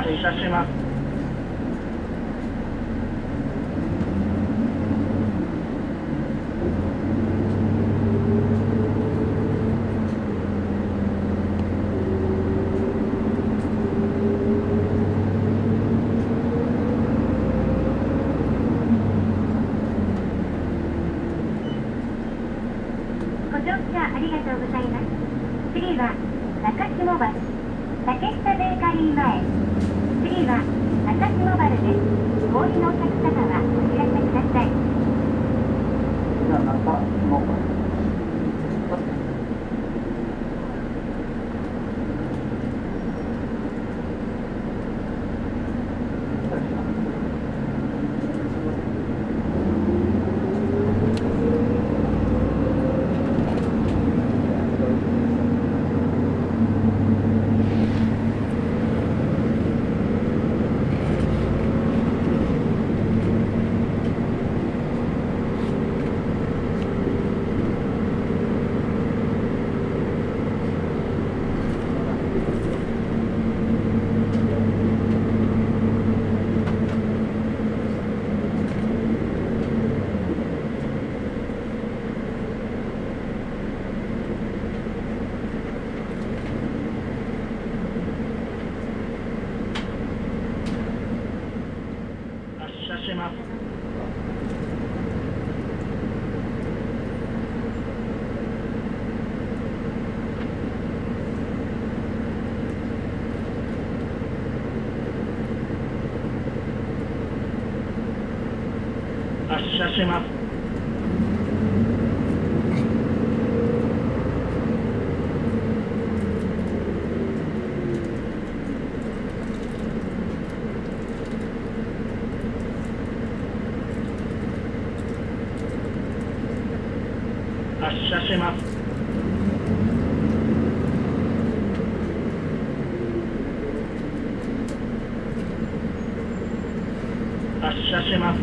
発車します。 ご乗車ありがとうございます。次は中下原竹下ベーカリー前。次は中下原です。お降りのお客様はお知らせください。 じゃあ中下原。発車します。発車します。発車します。発車します。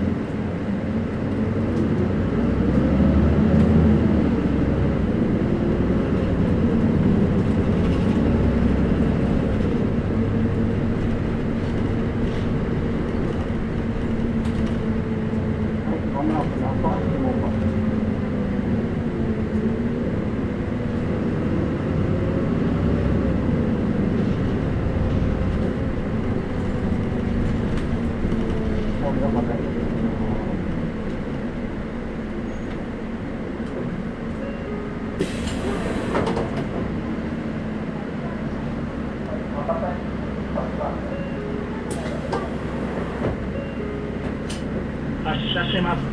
発車します。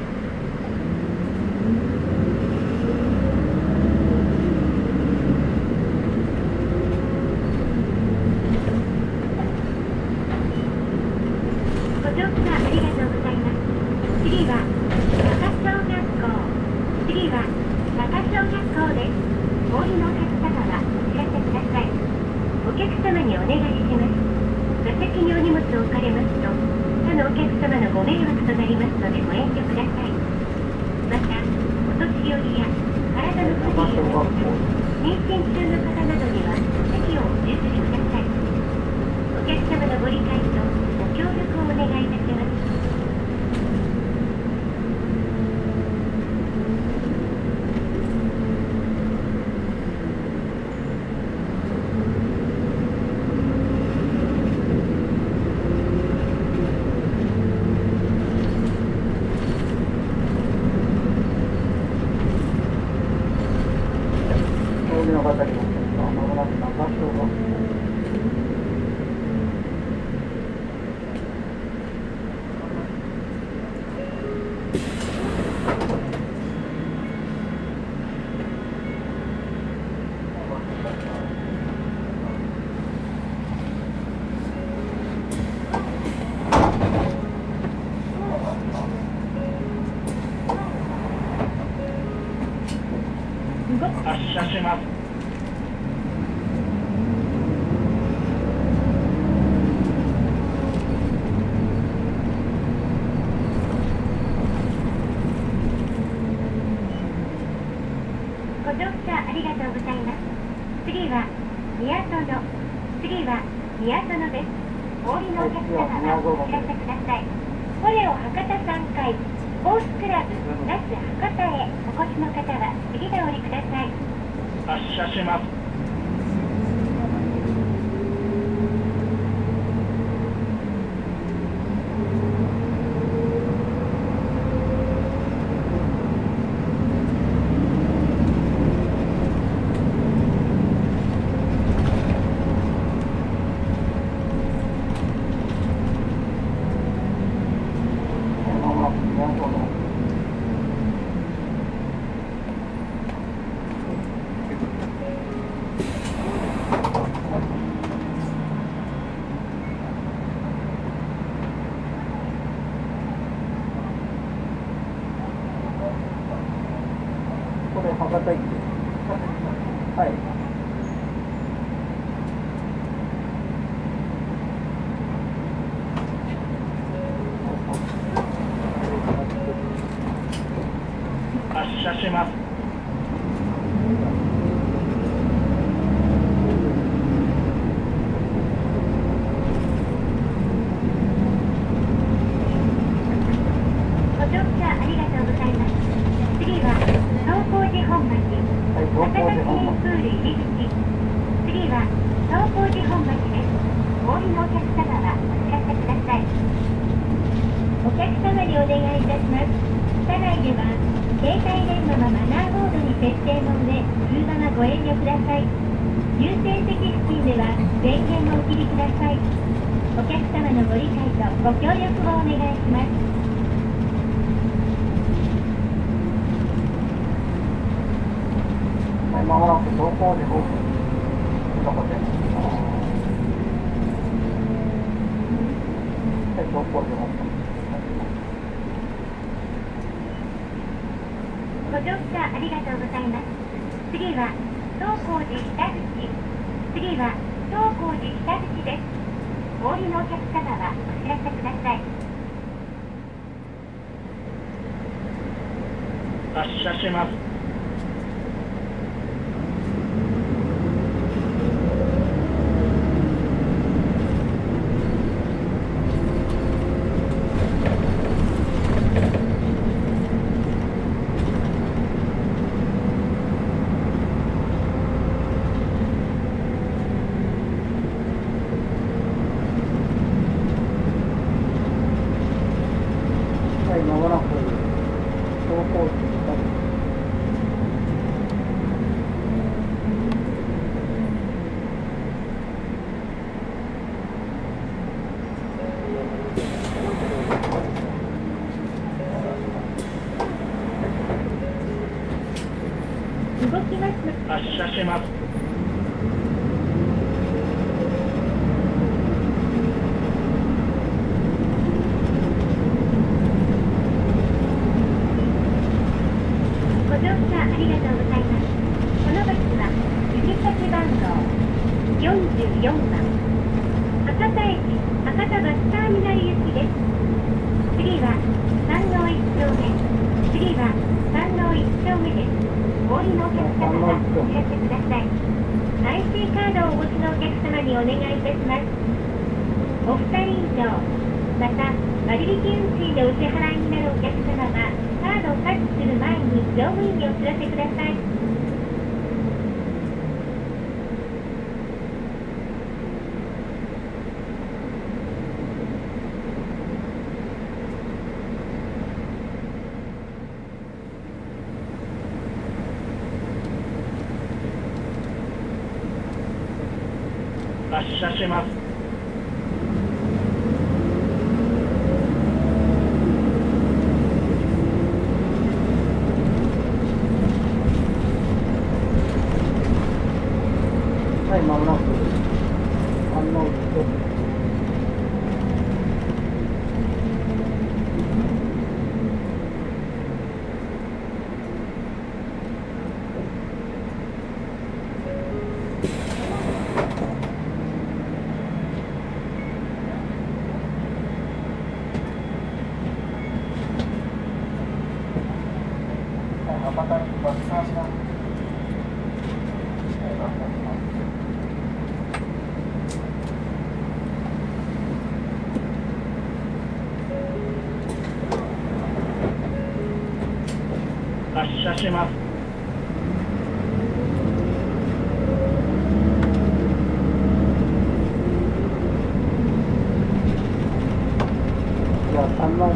ご乗車ありがとうございます。次は中小学校。次は中小学校です。お降りのお客様はお知らせください。お客様にお願いします。座席にお荷物を置かれますと他のお客様のご迷惑となりますのでご遠慮ください。また、お年寄りや体の不自由な方、妊娠中の方などには席をお譲りください。お客様のご理解とご協力をお願いいたします。発車します。 ご乗車ありがとうございます。次は宮園。次は宮園です。 お降りのお客様はお知らせください。コレオ博多3階、スポーツクラブ那須博多へお越しの方は次でお降りください。 発車します。 これ博多駅です。はい。 発車します。 ご乗車ありがとうございます。次は東光寺本町博多記念プール入り口。次は東光寺本町です。お降りのお客様はお知らせください。お客様にお願いいたします。車内では携帯電話はマナーモードに設定の上、通話はご遠慮ください。優先席付近では電源をお切りください。お客様のご理解とご協力をお願いします。 まもなく東光寺方面とこです。東光寺方面。 ご乗車ありがとうございます。次は東光寺北口。次は東光寺北口です。お降りのお客様はお知らせください。 発車します。 はい、まもなく東光寺北口。 動きます。 発車します。 ご乗車ありがとうございます。このバスは行き先番号44番博多駅博多バスターミナル行きです。次は山王1丁目。次は山王1丁目です。お降りのお客様はお知らせください。IC カードをお持ちのお客様にお願いいたします。お二人以上、また割引運賃でお支払いになるお客様はカードをタッチする前に乗務員にお知らせください。 発車します。 はい、まもなく山王1丁目。博多駅バスターミナル。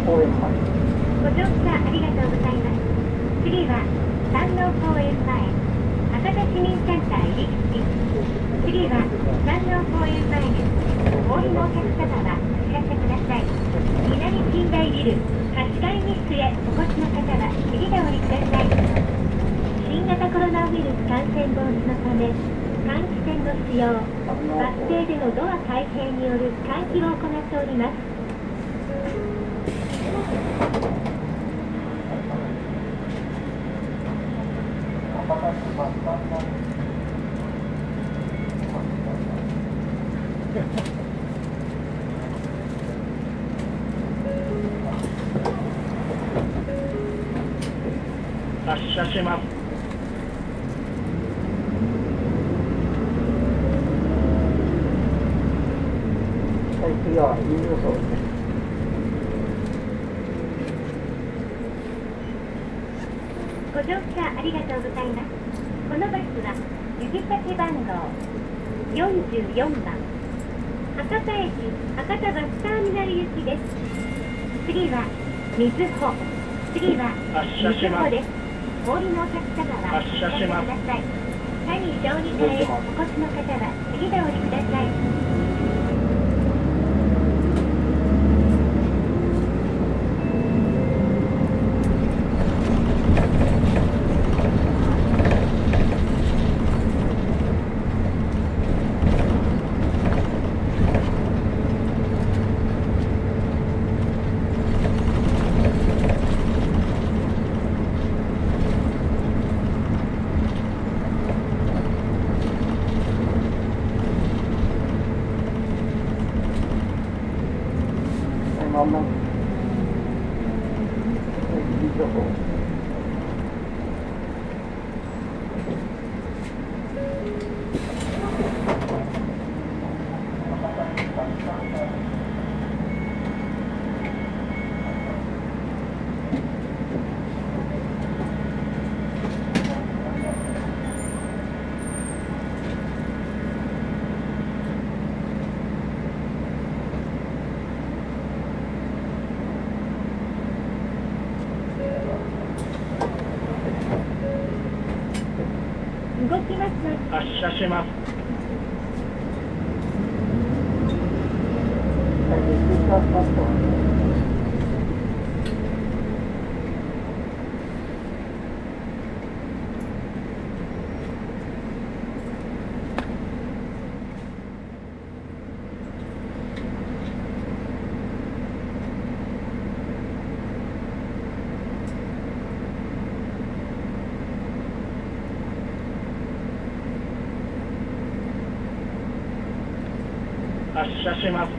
公園前。 ご乗車ありがとうございます。次は山王公園前、博多市民センター入り口。次は山王公園前です。お降りのお客様はお知らせください。南近代ビル8階日室へお越しの方は次でお降りください。新型コロナウイルス感染防止のため、換気扇の使用、バス停でのドア開閉による換気を行っております。 発車します。 はい、次は入場層ですね。 ご乗車ありがとうございます。このバスは指先番号44番博多駅博多バスターミナル行きです。次は瑞穂、次は瑞穂です。お降りのお客様はお知らせください。谷小児科へお越しの方は次でお降りください。 まんま。入場層。 動きます。 発車します。 はい、スピーカースタート。 発車します。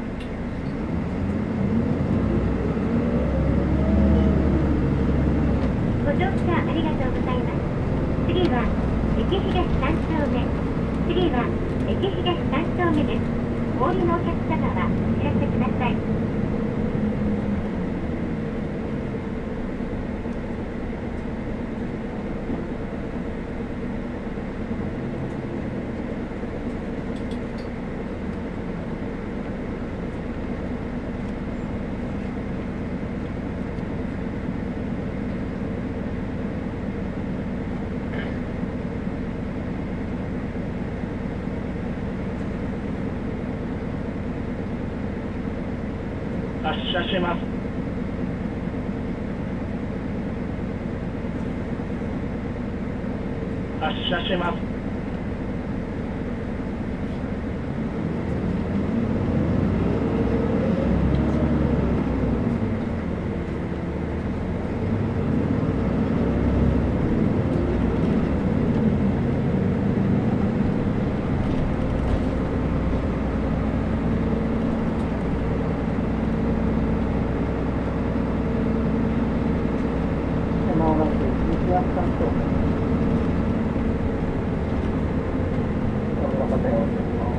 ご乗車ありがとうございます。次は駅東3丁目。次は駅東3丁目です。お降りのお客様はお知らせください。 発車します。発車します。 まもなく西安山頂。ご乗車よろしくお願いします。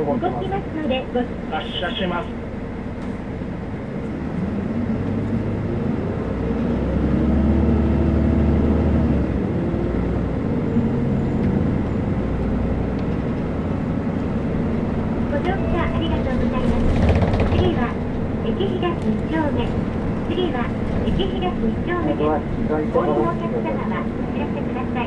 動きますので発車します。 ご乗車ありがとうございます。次は駅東1丁目。次は駅東1丁目です。お降りのお客様はお知らせください。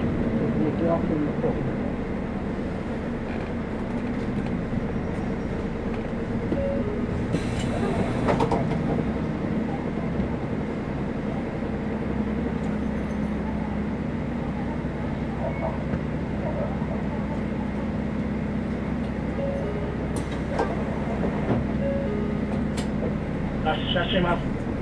発車します。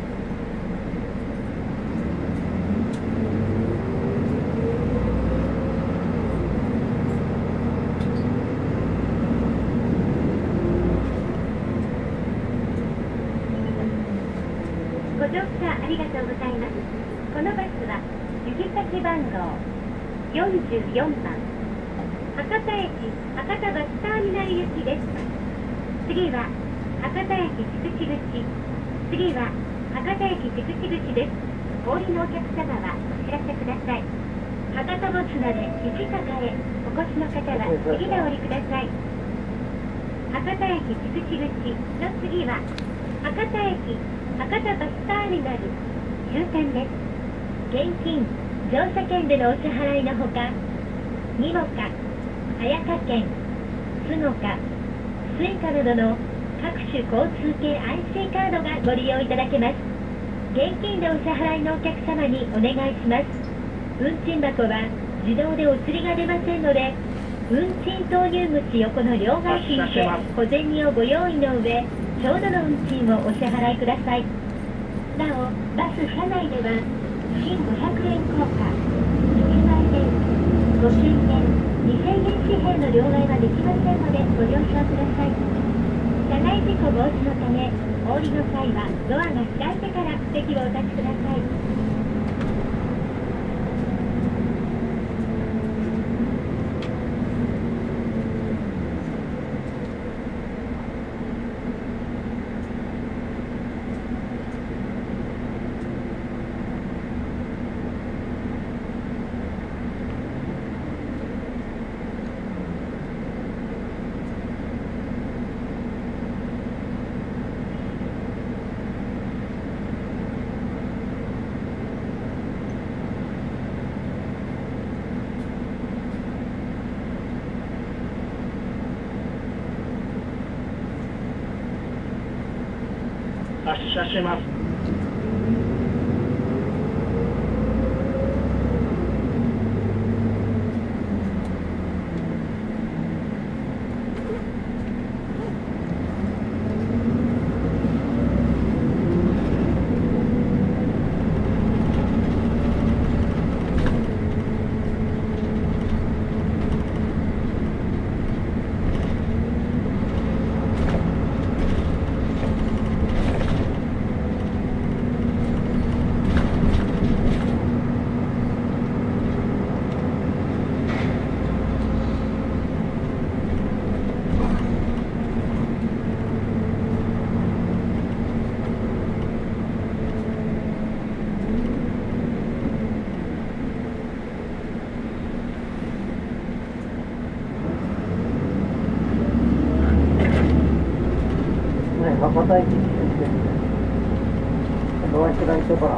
ご乗車ありがとうございます。このバスは行き先番号44番博多駅博多バスターミナル行きです。次は博多駅筑紫口。次は博多駅筑紫口です。お降りのお客様はお知らせください。博多もつなで市坂へお越しの方は次でお降りください。博多駅筑紫口の次は博多駅博多バスターミナル終点です。現金乗車券でのお支払いのほか、にもか、早川券、スゴカ、スイカなどの各種交通系 IC カードがご利用いただけます。現金でお支払いのお客様にお願いします。運賃箱は自動でお釣りが出ませんので、運賃投入口横の両替機にて小銭をご用意の上、ちょうどの運賃をお支払いください。なお、バス車内では、新500円硬貨、1万円、5000円、2000円紙幣の両替はできませんのでご了承ください。車内事故防止のため、お降りの際はドアが開いてから席をお立ちください。 発車します。 博多駅に来て、ドア開いてから、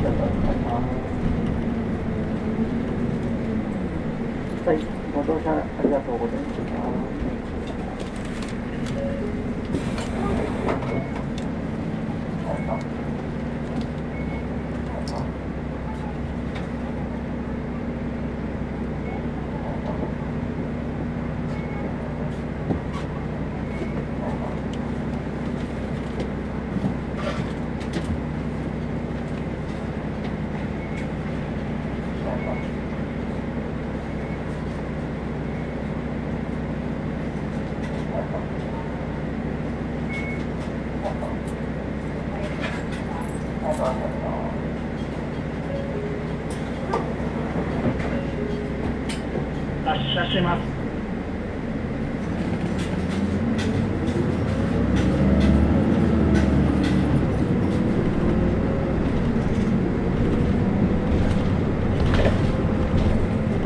はい、ご乗車ありがとうございました。 発車します。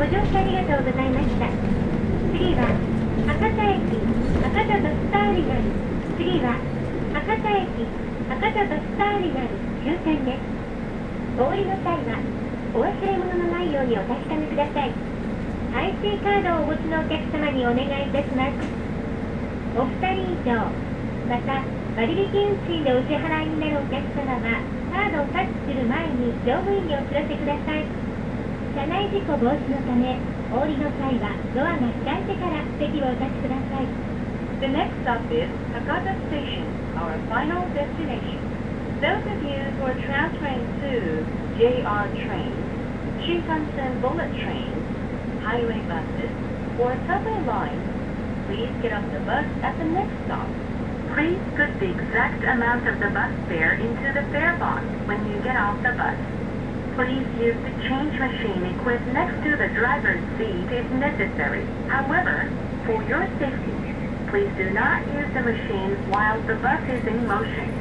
乗してありがとうございました。次は博多駅博多バスターミナル。次は博多駅博多バスターミナル終点です。お降りの際はお忘れ物のないようにお確かめください。IC カードをお持ちのお客様にお願いいたします。お二人以上、また割引運賃でお支払いになるお客様はカードをタッチする前に乗務員にお知らせください。車内事故防止のため、お降りの際はドアが開いてから席をお立ちください。The next stop is Hakata Station, our final destination. Those of you who are transferring to JR trains, Shinkansen bullet trains, highway buses, or subway lines, please get off the bus at the next stop. Please put the exact amount of the bus fare into the fare box when you get off the bus. Please use the change machine equipped next to the driver's seat if necessary. However, for your safety, please do not use the machine while the bus is in motion.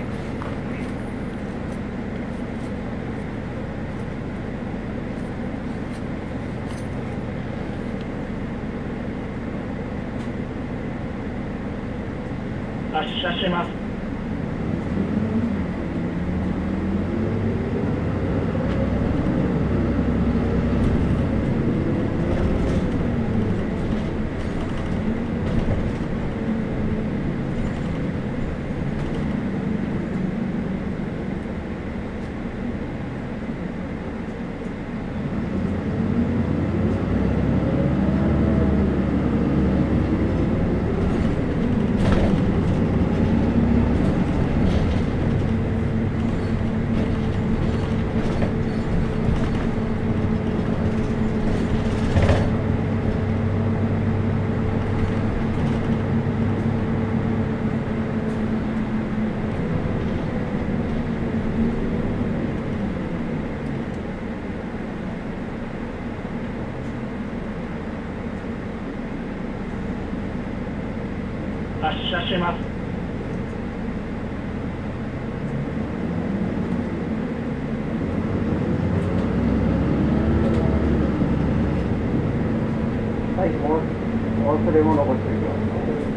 発車します。発車します。 はい、お忘れ物ご注意ください。